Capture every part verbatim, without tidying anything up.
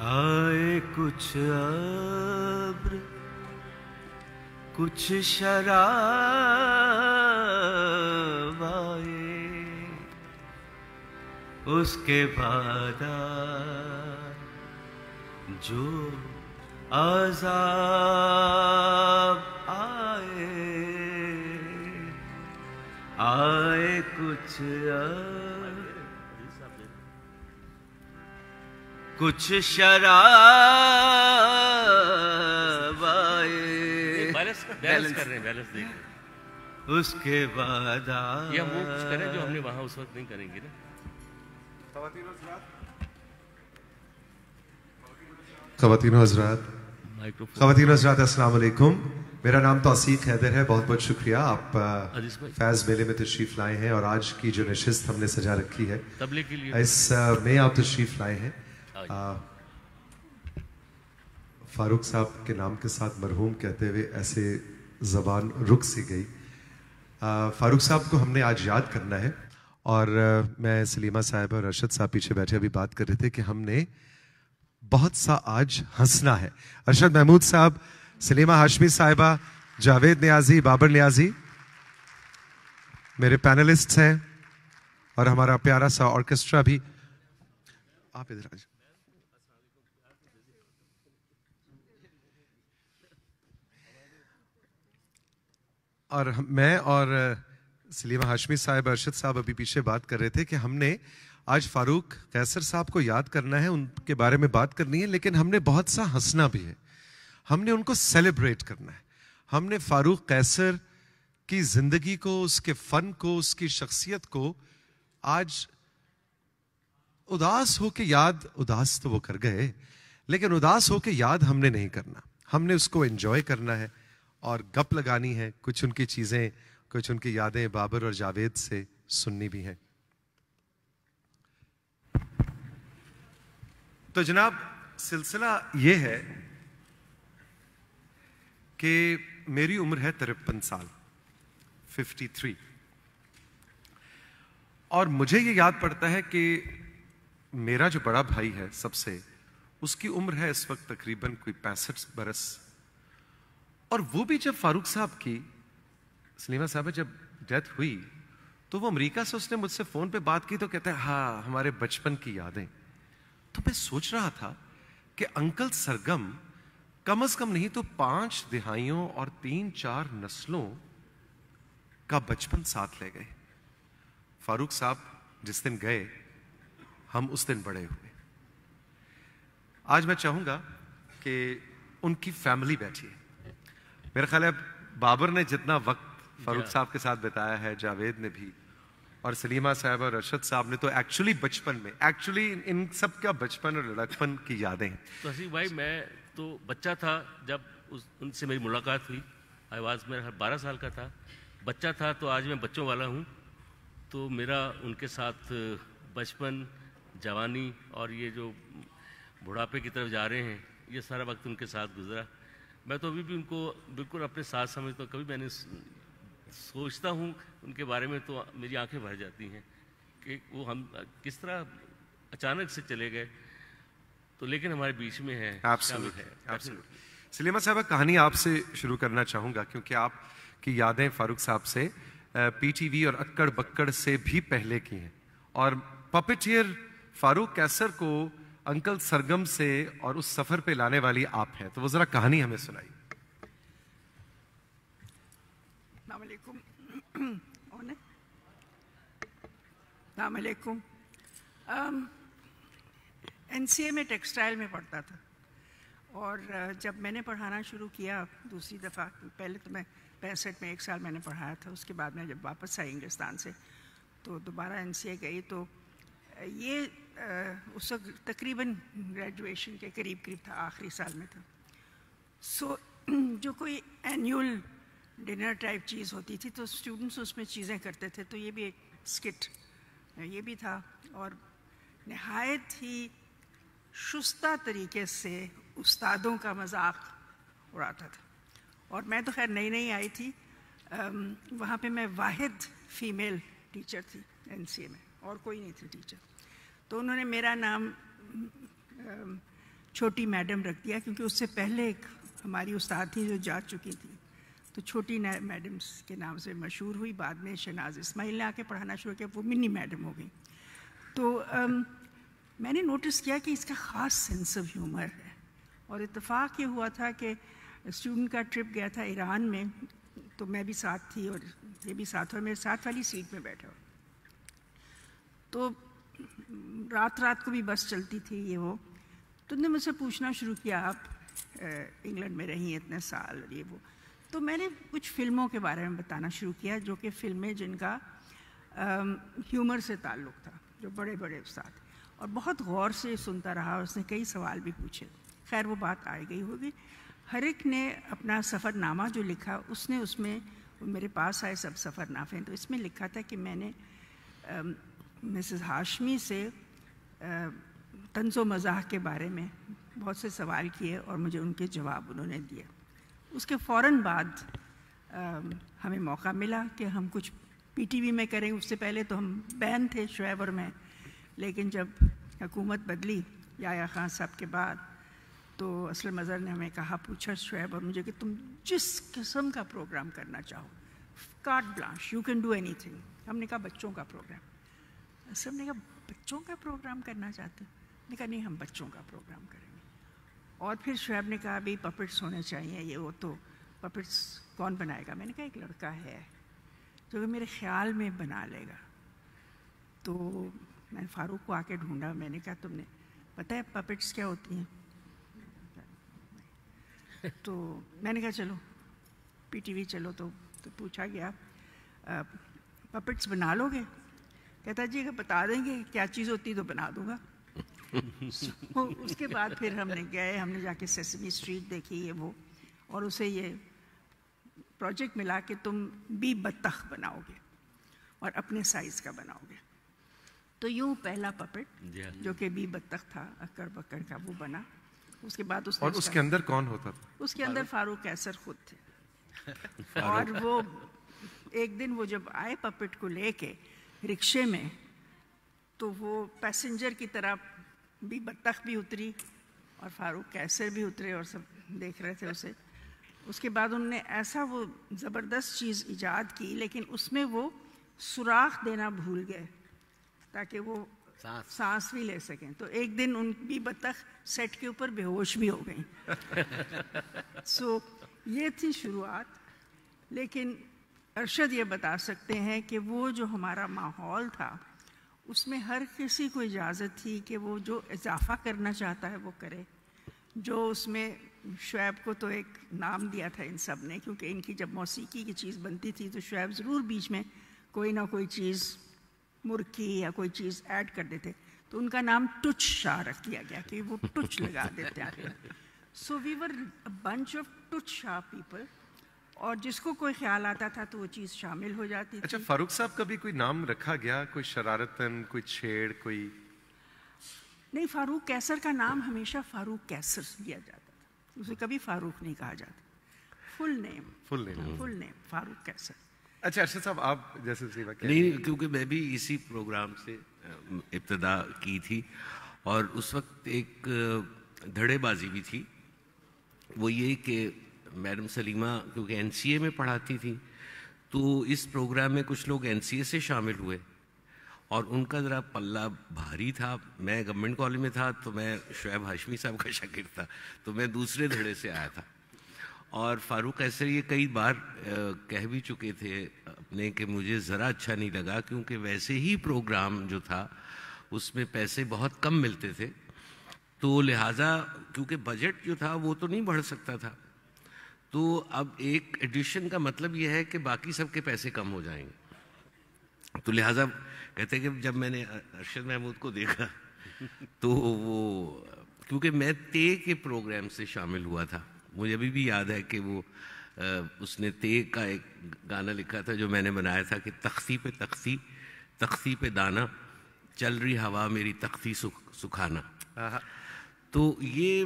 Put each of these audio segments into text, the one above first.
आए कुछ अब्र कुछ शराब आए, उसके बाद जो अज़ाब आए, आए कुछ कुछ शराब आए, बैलेंस बैलेंस कर रहे हैं, बैलेंस देख रहे हैं। उसके बाद ये हम वो कुछ करें जो हमने वहां उस वक्त नहीं करेंगे ना। ख़वातीन हज़रात, ख़वातीन हज़रात, अस्सलाम वालेकुम। मेरा नाम तौसीक हैदर है। बहुत बहुत शुक्रिया, आप फैज़ मेले में तशरीफ़ लाए हैं और आज की जो नशिस्त हमने सजा रखी है तबलीग के लिए इस में आप तशरीफ़ लाए हैं। फारूक साहब के नाम के साथ मरहूम कहते हुए ऐसे ज़बान रुक सी गई। फारूक साहब को हमने आज याद करना है और मैं सलीमा साहब और अरशद साहब पीछे बैठे अभी बात कर रहे थे कि हमने बहुत सा आज हंसना है। अरशद महमूद साहब, सलीमा हाशमी साहिबा, जावेद नियाजी, बाबर नियाजी मेरे पैनलिस्ट्स हैं और हमारा प्यारा सा ऑर्केस्ट्रा भी। आप इधर आ जाओ। और मैं और सलीमा हाशमी साहब, अरशद साहब अभी पीछे बात कर रहे थे कि हमने आज फारूक कैसर साहब को याद करना है, उनके बारे में बात करनी है, लेकिन हमने बहुत सा हंसना भी है। हमने उनको सेलिब्रेट करना है। हमने फारूक कैसर की जिंदगी को, उसके फन को, उसकी शख्सियत को आज उदास होके याद, उदास तो वो कर गए, लेकिन उदास होके याद हमने नहीं करना। हमने उसको एंजॉय करना है और गप लगानी है। कुछ उनकी चीजें, कुछ उनकी यादें बाबर और जावेद से सुननी भी हैं। तो जनाब, सिलसिला ये है कि मेरी उम्र है तिरपन साल, तिरेपन, और मुझे ये याद पड़ता है कि मेरा जो बड़ा भाई है सबसे, उसकी उम्र है इस वक्त तकरीबन कोई पैंसठ बरस। और वो भी जब फारूक साहब की, सलीमा साहब जब डेथ हुई तो वो अमेरिका से उसने मुझसे फोन पे बात की तो कहता है हाँ हमारे बचपन की यादें। तो मैं सोच रहा था कि अंकल सरगम कम अज कम नहीं तो पांच दिहाइयों और तीन चार नस्लों का बचपन साथ ले गए। फारूक साहब जिस दिन गए, हम उस दिन बड़े हुए। आज मैं चाहूंगा कि उनकी फैमिली बैठी है। मेरा ख्याल है बाबर ने जितना वक्त फारूक साहब के साथ बिताया है, जावेद ने भी, और सलीमा साहब और अरशद साहब ने तो एक्चुअली बचपन में, एक्चुअली इन सब का बचपन और लड़कपन की यादें हैं। तो हसी भाई, मैं तो बच्चा था जब उस उनसे मेरी मुलाकात हुई। आई वाज मेरा बारह साल का था, बच्चा था। तो आज मैं बच्चों वाला हूँ। तो मेरा उनके साथ बचपन, जवानी और ये जो बुढ़ापे की तरफ जा रहे हैं, ये सारा वक्त उनके साथ गुजरा। मैं तो अभी भी उनको बिल्कुल अपने साथ समझता हूँ। कभी मैंने सोचता हूँ उनके बारे में तो मेरी आंखें भर जाती हैं कि वो हम किस तरह अचानक से चले गए, तो लेकिन हमारे बीच में है। सलीमा साहब, कहानी आपसे शुरू करना चाहूँगा क्योंकि आपकी यादें फारूक साहब से पीटीवी और अक्कड़ बक्कड़ से भी पहले की हैं, और पपेटियर फारूक कैसर को अंकल सरगम से और उस सफर पे लाने वाली आप हैं। तो वो जरा कहानी हमें सुनाइए। अस्सलामुअलैकुम। एनसीए में टेक्सटाइल में पढ़ता था, और जब मैंने पढ़ाना शुरू किया दूसरी दफ़ा, पहले तो मैं पैंसठ में एक साल मैंने पढ़ाया था, उसके बाद मैं जब वापस आई इंग्लिस्तान से तो दोबारा एनसीए गई। तो ये उस वक्त तकरीबन ग्रेजुएशन के करीब करीब था, आखिरी साल में था। सो जो कोई एनुअल डिनर टाइप चीज़ होती थी तो स्टूडेंट्स उसमें चीज़ें करते थे, तो ये भी एक स्किट ये भी था, और नहायत ही शुस्ता तरीके से उस्तादों का मजाक उड़ाता था। और मैं तो खैर नई नई आई थी, वहाँ पे मैं वाहिद फ़ीमेल टीचर थी एनसीए में, और कोई नहीं थी टीचर। तो उन्होंने मेरा नाम چھوٹی میڈم رکھ دیا، کیونکہ اس سے پہلے ایک ہماری استاد تھی جو جا چکی تھی، تو چھوٹی میڈم کے نام سے مشہور ہوئی. بعد میں شہناز اسماعیل نے آ کے پڑھانا شروع کیا، وہ منی میڈم ہو گئی. تو میں نے نوٹس کیا کہ اس کا خاص سینس آف ہیومر ہے. اور اتفاق یہ ہوا تھا کہ اسٹوڈنٹ کا ٹرپ گیا تھا ایران میں، تو میں بھی ساتھ تھی اور یہ بھی ساتھ، اور میرے ساتھ والی سیٹ میں بیٹھا ہو. تو رات رات کو بھی بس چلتی تھی یہ وہ، تو نے مجھ سے پوچھنا شروع کیا آپ انگلینڈ میں رہی اتنے سال اور یہ وہ. تو میں نے کچھ فلموں کے بارے میں بتانا شروع کیا، جو کہ فلمیں جن کا ہیومر سے تعلق تھا، جو بڑے بڑے استاد، اور بہت غور سے سنتا رہا. اس نے کئی سوال بھی پوچھے. خیر وہ بات آئی گئی ہوگی. ہر ایک نے اپنا سفر نامہ جو لکھا، اس نے اس میں، میرے پاس آئے سب سفر نامے، تو اس میں لکھا تھا کہ میں نے مسز ہاشمی سے طنز و مزاح کے بارے میں بہت سے سوال کیے اور مجھے ان کے جواب انہوں نے دیے. اس کے فوراً بعد ہمیں موقع ملا کہ ہم کچھ پی ٹی وی میں کریں. اس سے پہلے تو ہم بین تھے شعیب اور میں، لیکن جب حکومت بدلی یحییٰ خان صاحب کے بعد، تو اسلم اظہر نے ہمیں کہا، پوچھا شعیب اور مجھے کہ تم جس قسم کا پروگرام کرنا چاہو، carte blanche, you can do anything. ہم نے کہا بچوں کا پروگرام. اسلم نے کہا بچوں کا پروگرام کرنا چاہتے ہیں؟ نے کہا نہیں، ہم بچوں کا پروگرام کریں گے. اور پھر شعیب نے کہا ابھی پپٹس ہونے چاہیے یہ وہ، تو پپٹس کون بنائے گا؟ میں نے کہا ایک لڑکا ہے جو کہ میرے خیال میں بنا لے گا. تو میں نے فاروق کو آ کے ڈھونڈا. میں نے کہا تم نے پتہ ہے پپٹس کیا ہوتی ہیں؟ تو میں نے کہا چلو پی ٹی وی چلو. تو تو پوچھا گیا پپٹس بنا لو گے؟ کہتا جی اگر بتا دیں گے کیا چیز ہوتی تو بنا دوں گا. اس کے بعد پھر ہم نے گئے، ہم نے جا کے سیسمی اسٹریٹ دیکھی یہ وہ، اور اسے یہ پروجیکٹ ملا کہ تم بی بطخ بناؤ گے اور اپنے سائز کا بناؤ گے. تو یوں پہلا پپٹ جو کہ بی بطخ تھا اکڑ بکڑ کا، وہ بنا. اس کے بعد اس اور اس کے اندر کون ہوتا تھا؟ اس کے اندر فاروق قیصر خود تھے. اور وہ ایک دن وہ جب آئے پپٹ کو لے کے رکشے میں، تو وہ پیسنجر کی طرح بھی بطخ بھی اتری اور فاروق قیصر بھی اترے اور سب دیکھ رہے تھے اسے. اس کے بعد انہوں نے ایسا وہ زبردست چیز ایجاد کی، لیکن اس میں وہ سوراخ دینا بھول گئے تاکہ وہ سانس بھی لے سکیں. تو ایک دن ان بھی بطخ سیٹ کے اوپر بے ہوش بھی ہو گئیں. سو یہ تھی شروعات. لیکن ارشد یہ بتا سکتے ہیں کہ وہ جو ہمارا ماحول تھا، اس میں ہر کسی کو اجازت تھی کہ وہ جو اضافہ کرنا چاہتا ہے وہ کرے. جو اس میں شعیب کو تو ایک نام دیا تھا ان سب نے، کیونکہ ان کی جب موسیقی کی چیز بنتی تھی تو شعیب ضرور بیچ میں کوئی نہ کوئی چیز مرکی یا کوئی چیز ایڈ کر دیتے، تو ان کا نام ٹچ شاہ رکھ دیا گیا کہ وہ ٹچ لگا دیتے ہیں. So we were a bunch of touch شاہ پیپل، اور جس کو کوئی خیال آتا تھا تو وہ چیز شامل ہو جاتی تھی. اچھا فاروق صاحب کا بھی کوئی نام رکھا گیا، کوئی شرارتاً، کوئی چھیڑ، کوئی؟ نہیں، فاروق قیصر کا نام ہمیشہ فاروق قیصر دیا جاتا تھا، اسے کبھی فاروق نہیں کہا جاتا. فل نیم فل نیم فل نیم فاروق قیصر. اچھا ارشد صاحب آپ جیسے نہیں، کیونکہ میں بھی اسی پروگرام سے ابتدا کی تھی، اور اس وقت ایک دھڑے بازی بھی تھی. وہ یہ کہ میڈم سلیمہ کیونکہ این سی اے میں پڑھاتی تھی، تو اس پروگرام میں کچھ لوگ این سی اے سے شامل ہوئے، اور ان کا ذرا پلہ بھاری تھا. میں گورنمنٹ کالج میں تھا تو میں شعیب ہاشمی صاحب کا شاگرد تھا، تو میں دوسرے دھڑے سے آیا تھا. اور فاروق قیصر یہ کئی بار کہہ بھی چکے تھے اپنے کہ مجھے ذرا اچھا نہیں لگا، کیونکہ ویسے ہی پروگرام جو تھا اس میں پیسے بہت کم ملتے تھے، تو لہٰذا کیونکہ بجٹ جو تھا وہ تو نہیں بڑھ سکتا تھا، تو اب ایک ایڈیشن کا مطلب یہ ہے کہ باقی سب کے پیسے کم ہو جائیں گے. تو لہٰذا کہتے کہ جب میں نے ارشد محمود کو دیکھا تو وہ، کیونکہ میں تے کے پروگرام سے شامل ہوا تھا، مجھے ابھی بھی یاد ہے کہ وہ اس نے تے کا ایک گانا لکھا تھا جو میں نے بنایا تھا کہ تختی پہ تختی تختی پہ دانا، چل رہی ہوا میری تختی سکھانا. تو یہ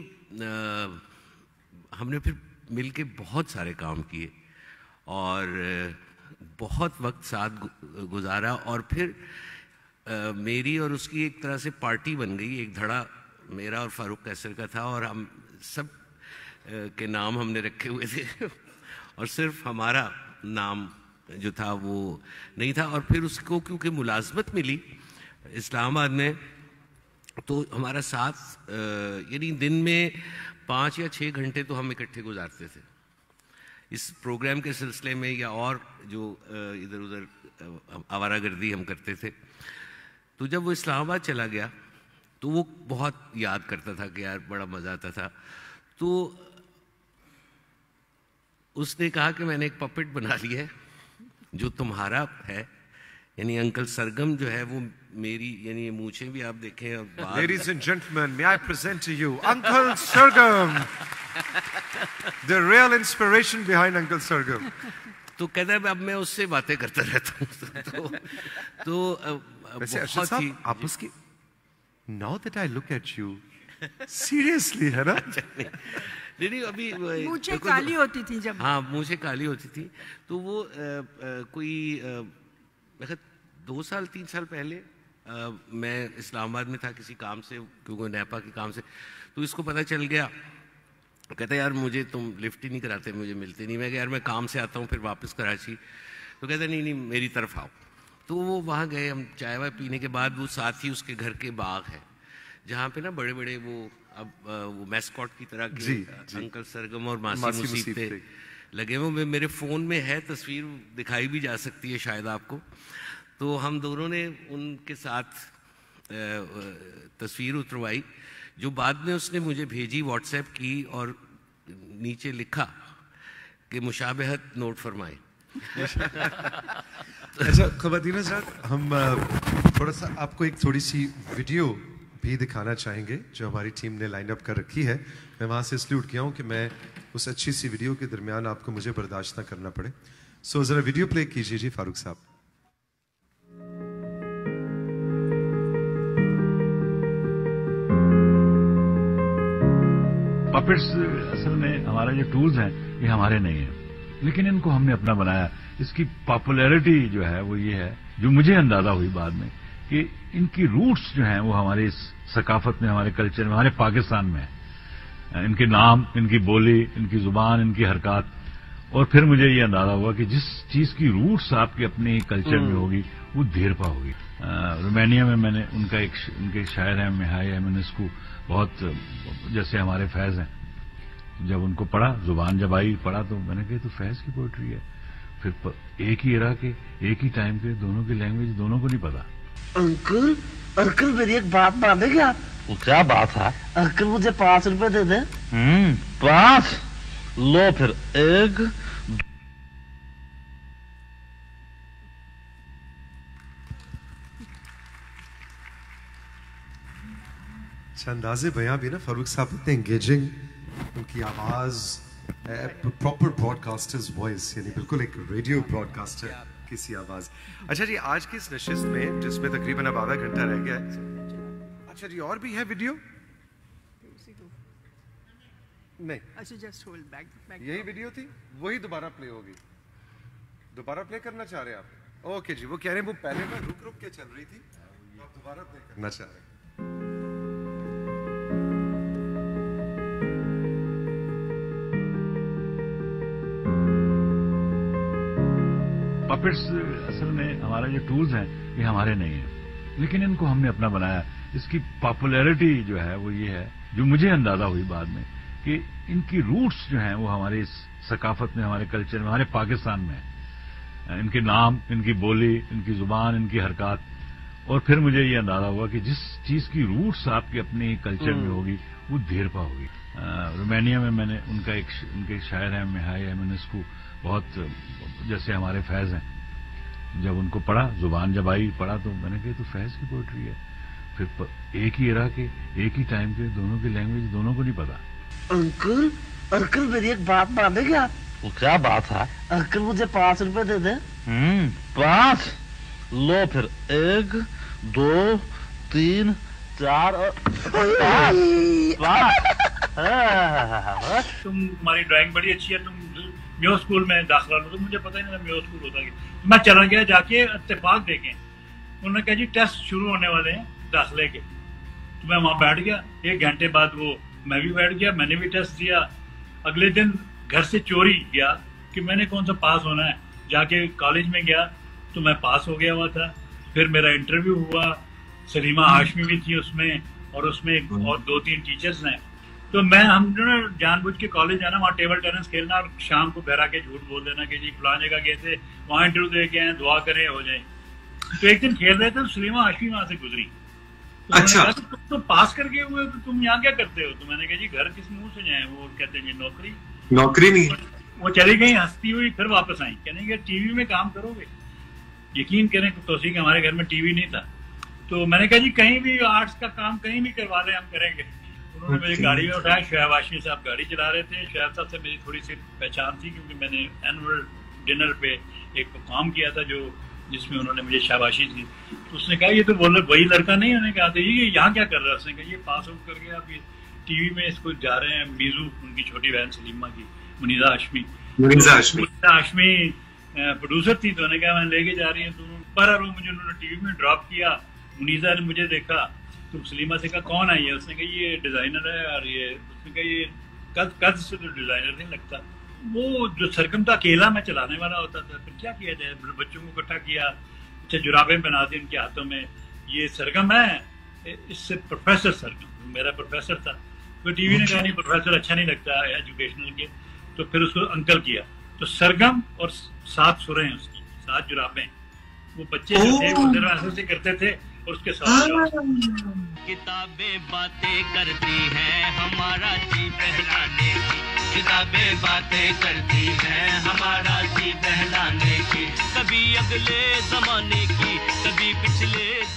ہم نے پھر مل کے بہت سارے کام کیے اور بہت وقت ساتھ گزارا، اور پھر میری اور اس کی ایک طرح سے پارٹی بن گئی. ایک دھڑا میرا اور فاروق قیصر کا تھا اور ہم سب کے نام ہم نے رکھے ہوئے تھے اور صرف ہمارا نام جو تھا وہ نہیں تھا. اور پھر اس کو کیونکہ ملازمت ملی اسلام آباد میں تو ہمارا ساتھ یعنی دن میں پانچ یا چھ گھنٹے تو ہم اکٹھے گزارتے تھے اس پروگرام کے سلسلے میں یا اور جو ادھر ادھر آوارہ گردی ہم کرتے تھے. تو جب وہ اسلام آباد چلا گیا تو وہ بہت یاد کرتا تھا کہ یار بڑا مزہ آتا تھا. تو اس نے کہا کہ میں نے ایک پپٹ بنا لی ہے جو تمہارا ہے, یعنی انکل سرگم جو ہے وہ میری, یعنی مونچھیں بھی آپ دیکھیں. Ladies and gentlemen, may I present to you Uncle Sargam, the real inspiration behind Uncle Sargam. تو کہتا ہے اب میں اس سے باتیں کرتا رہتا ہوں. تو بہت ہی آپس کی now that I look at you seriously ہے نا, نہیں ابھی مونچھیں کالی ہوتی تھی جب, ہاں مونچھیں کالی ہوتی تھی. تو وہ کوئی دو سال تین سال پہلے میں اسلام آباد میں تھا کسی کام سے, کیونکہ نیپا کے کام سے. تو اس کو پتہ چل گیا, کہتا ہے یار مجھے تم لفٹ ہی نہیں کراتے, مجھے ملتے نہیں. میں کہ یار میں کام سے آتا ہوں پھر واپس کراچی. تو کہتا ہے نہیں نہیں میری طرف آؤ. تو وہ وہاں گئے, ہم چائے وائے پینے کے بعد وہ ساتھ ہی اس کے گھر کے باغ ہے جہاں پہ نا بڑے بڑے وہ اب وہ میسکاٹ کی طرح کے انکل سرگم اور ماسی مصیب پہ لگے ہوئے. میرے فون میں ہے تصویر, دکھائی بھی جا سکتی ہے شاید آپ کو. تو ہم دونوں نے ان کے ساتھ تصویر اتروائی جو بعد میں اس نے مجھے بھیجی واٹس ایپ کی اور نیچے لکھا کہ مشابہت نوٹ فرمائیں. اچھا خواتین حضرات, ہم تھوڑا سا آپ کو ایک تھوڑی سی ویڈیو بھی دکھانا چاہیں گے جو ہماری ٹیم نے لائن اپ کر رکھی ہے. میں وہاں سے اس لیے اٹھ گیا ہوں کہ میں اس اچھی سی ویڈیو کے درمیان آپ کو مجھے برداشت نہ کرنا پڑے. سو ذرا ویڈیو پلے کیجیے جی فاروق صاحب. پپٹس اصل میں ہمارے جو ٹولز ہیں یہ ہمارے نہیں ہیں, لیکن ان کو ہم نے اپنا بنایا. اس کی پاپولیرٹی جو ہے وہ یہ ہے جو مجھے اندازہ ہوئی بعد میں کہ ان کی روٹس جو ہیں وہ ہماری ثقافت میں, ہمارے کلچر میں, ہمارے پاکستان میں ہیں. ان کے نام, ان کی بولی, ان کی زبان, ان کی حرکات. اور پھر مجھے یہ اندازہ ہوا کہ جس چیز کی روٹس آپ کے اپنے کلچر میں ہوگی وہ دیرپا ہوگی. رومانیہ میں میں نے ان کا ایک ان کے شاعر ہیں مہائی ایمنسکو, بہت جیسے ہمارے فیض ہیں. جب ان کو پڑھا, زبان جب آئی پڑھا تو میں نے کہا تو فیض کی پوئٹری ہے. پھر ایک ہی ایرا کے, ایک ہی ٹائم کے, دونوں کی لینگویج دونوں کو نہیں پتا. انکل انکل میری ایک بات مانیں گے آپ؟ کیا بات ہے انکل؟ مجھے پانچ روپے دے دیں. ہوں پانچ لو پھر. ایک اندازے بیاں بھی نا فاروق صاحب اتنے انگیجنگ, ان کی آواز پراپر براڈ کاسٹرز وائس, یعنی بالکل ایک ریڈیو براڈ کاسٹر کی سی آواز. اچھا جی آج کی اس نشست میں جس میں تقریباً اب آدھا گھنٹہ رہ گیا ہے, اچھا جی اور بھی ہے ویڈیو نہیں؟ اچھا جسٹ ہولڈ بیک. یہی ویڈیو تھی, وہی دوبارہ پلے ہوگی. دوبارہ پلے کرنا چاہ رہے ہیں آپ؟ اوکے جی, وہ کہہ رہے ہیں وہ پہلے نا رک رک کے چل رہی تھی, آپ دوبارہ پلے کرنا چاہ رہے ہیں. پپٹس اصل میں ہمارے جو ٹولز ہیں یہ ہمارے نہیں ہیں, لیکن ان کو ہم نے اپنا بنایا. اس کی پاپولیرٹی جو ہے وہ یہ ہے جو مجھے اندازہ ہوئی بعد میں کہ ان کی روٹس جو ہیں وہ ہماری ثقافت میں, ہمارے کلچر میں, ہمارے پاکستان میں ہیں. ان کے نام, ان کی بولی, ان کی زبان, ان کی حرکات. اور پھر مجھے یہ اندازہ ہوا کہ جس چیز کی روٹس آپ کے اپنے کلچر میں ہوگی وہ دیرپا ہوگی. رومانیہ میں میں نے ان کا ایک ان کے شاعر ہیں مہائی ایمنسکو, بہت جیسے ہمارے فیض ہیں. جب ان کو پڑھا, زبان جب آئی پڑھا تو میں نے کہا تو فیض کی پوئٹری ہے. پھر ایک ہی ایرا کے, ایک ہی ٹائم کے, دونوں کی لینگویج دونوں کو نہیں پتا. انکل انکل میری ایک بات مانیں گے آپ؟ کیا بات ہے انکل؟ مجھے پانچ روپے دے دیں. ہوں پانچ لو پھر. ایک دو تین چار اور تم تمہاری ڈرائنگ بڑی اچھی ہے, تم میو اسکول میں داخلہ لو. تو مجھے پتہ ہی نہیں میو اسکول ہوتا ہے. میں چلا گیا جا کے اتفاق دیکھیں, انہوں نے کہا جی ٹیسٹ شروع ہونے والے ہیں داخلے کے. تو میں وہاں بیٹھ گیا. ایک گھنٹے بعد وہ میں بھی بیٹھ گیا, میں نے بھی ٹیسٹ دیا. اگلے دن گھر سے چوری گیا کہ میں نے کون سا پاس ہونا ہے, جا کے کالج میں گیا تو میں پاس ہو گیا ہوا تھا. پھر میرا انٹرویو ہوا, سلیمہ ہاشمی بھی تھی اس میں, اور اس میں اور دو تین ٹیچرز ہیں. تو میں ہم جو نا جان بوجھ کے کالج جانا, وہاں ٹیبل ٹینس کھیلنا, اور شام کو گھر آ کے جھوٹ بول دینا کہ جی فلاں جگہ گئے تھے, وہاں انٹرویو دے کے آئے, دعا کریں ہو جائیں. تو ایک دن کھیل رہے تھے, سلیمہ ہاشمی وہاں سے گزری. اچھا, تم تو پاس کر کے ہوئے تو تم یہاں کیا کرتے ہو؟ تو میں نے کہا جی گھر کس منہ سے جائیں؟ وہ کہتے ہیں جی نوکری. نوکری نہیں. وہ چلی گئی ہنستی ہوئی, پھر واپس آئیں, کہنے کہ ٹی وی میں کام کرو گے. یقین کریں توسیق ہمارے گھر میں ٹی وی نہیں تھا. تو میں نے کہا جی کہیں بھی آرٹس کا کام کہیں بھی کروا لیں, ہم کریں گے. انہوں نے مجھے گاڑی میں اٹھایا, شعیب ہاشمی صاحب گاڑی چلا رہے تھے. شعیب صاحب سے میری تھوڑی سی پہچان تھی کیونکہ میں نے اینول ڈنر پہ ایک کام کیا تھا جو جس میں انہوں نے مجھے شاباشی دی. تو اس نے کہا یہ تو بول وہی لڑکا نہیں. انہوں نے کہا تھا یہ یہاں کیا کر رہا ہے؟ اس نے کہا یہ پاس آؤٹ کر کے آپ یہ ٹی وی میں اس کو جا رہے ہیں. میزو ان کی چھوٹی بہن سلیمہ کی, منیزہ ہاشمی. منیزہ ہاشمی پروڈیوسر تھی, تو انہوں نے کہا میں لے کے جا رہی ہیں دونوں پر. اور وہ مجھے انہوں نے ٹی وی میں ڈراپ کیا. منیزہ نے مجھے دیکھا تو سلیمہ سے کہا کون آئی ہے؟ اس نے کہا یہ ڈیزائنر ہے. اور یہ اس نے کہا یہ قد قد سے تو ڈیزائنر نہیں لگتا. وہ جو سرگم تھا اکیلا میں چلانے والا ہوتا تھا. پھر کیا کیا جائے, بچوں کو اکٹھا کیا, اچھا جرابیں پہنا دی ان کے ہاتھوں میں. یہ سرگم ہے, اس سے پروفیسر سرگم میرا پروفیسر تھا. تو ٹی وی نے کہا نہیں پروفیسر اچھا نہیں لگتا ایجوکیشنل کے, تو پھر اس کو انکل کیا. تو سرگم اور سات سریں اس کی, سات جرابیں. وہ بچے جو تھے وہ ذرا ایسے سے کرتے تھے, اور اس کے ساتھ کتابیں باتیں کرتی ہیں ہمارا جی بہلانے کی, کتابیں باتیں کرتی ہیں ہمارا جی بہلانے کی. کبھی اگلے زمانے کی, کبھی پچھلے